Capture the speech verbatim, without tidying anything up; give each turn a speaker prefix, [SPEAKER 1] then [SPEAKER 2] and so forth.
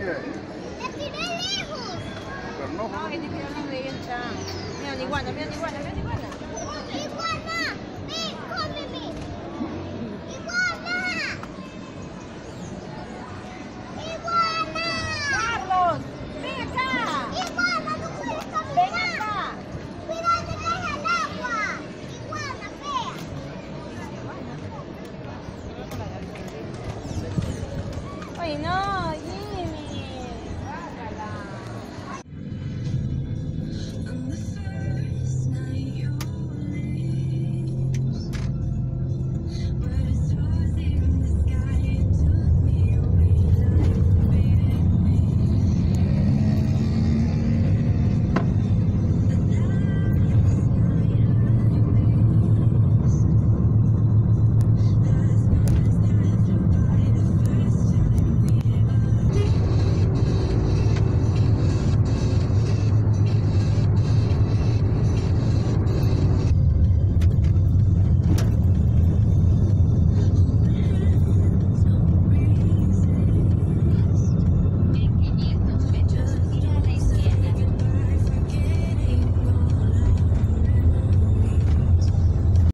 [SPEAKER 1] ¡La tiré lejos!
[SPEAKER 2] Pero no,
[SPEAKER 3] No, que te tiraron de ahí el chan. Mira una iguana, mira una iguana, mira una iguana.
[SPEAKER 1] ¡Iguana! ¡Ven, cómeme! ¡Iguana! ¡Iguana!
[SPEAKER 3] ¡Carlos! ¡Ven acá!
[SPEAKER 1] ¡Iguana, no puedes caminar!
[SPEAKER 3] ¡Ven acá!
[SPEAKER 1] ¡Cuidado, te caes al agua! ¡Iguana, fea!
[SPEAKER 3] ¡Ay, no!